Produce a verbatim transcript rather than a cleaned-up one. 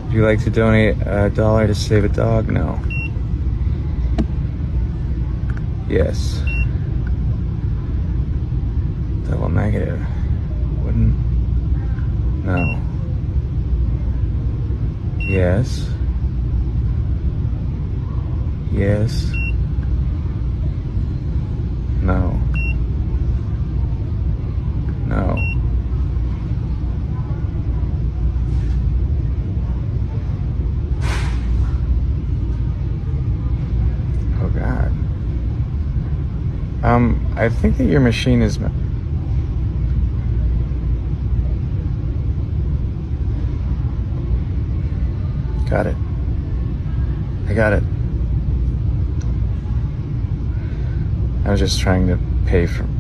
Would you like to donate a dollar to save a dog? No. Yes. Double negative. Wouldn't. No. Yes. Yes. No. No. Oh God. Um, I think that your machine is... Got it. I got it. I was just trying to pay for